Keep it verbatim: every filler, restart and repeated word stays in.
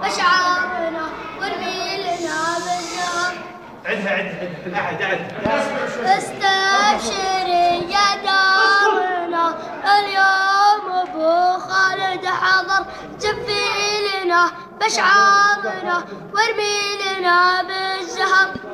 بشعارنا وارمي لنا بالزهر. عدها عدها عدها عدها. استبشري يا دارنا اليوم ابو خالد حضر، زفي لنا بشعارنا وارمي لنا بالزهر.